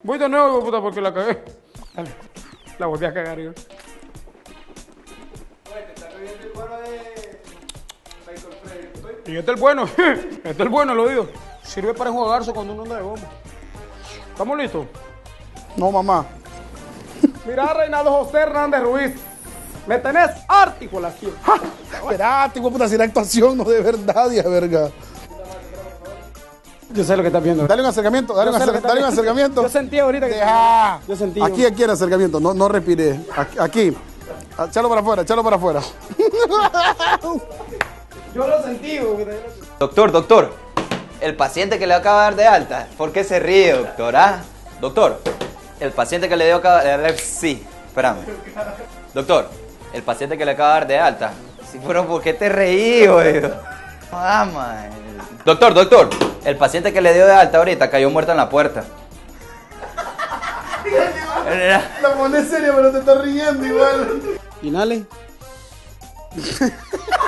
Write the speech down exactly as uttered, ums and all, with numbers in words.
Voy de nuevo, puta, porque la cagué. Dale. La volví a cagar yo. Oye, te está bebiendo el bueno de Michael Frederick. Y este es el bueno. Este es el bueno, lo digo. Sirve para enjuagarse cuando uno anda de goma. ¿Estamos listos? No, mamá. Mira, Reinaldo José Hernández Ruiz. Me tenés articulación. ¡Ja! Esperate, hijo de puta, si era actuación, no de verdad, ya verga. Yo sé lo que estás viendo. Dale un acercamiento, dale, un, acer dale un acercamiento. Yo sentí ahorita que... Deja. Yo sentí. Aquí, aquí el acercamiento, no, no respiré. Aquí, aquí. Échalo para afuera, échalo para afuera. Yo lo sentí, güey. Doctor, doctor, el paciente que le acaba de dar de alta, ¿por qué se ríe, doctor? ¿Ah? Doctor, el paciente que le dio acaba de dar... Sí, espérame. Doctor, el paciente que le acaba de dar de alta. Sí, pero ¿por qué te reí, güey? Vamos. Doctor, doctor, el paciente que le dio de alta ahorita cayó muerto en la puerta. La pones seria, pero te estás riendo igual. Finales.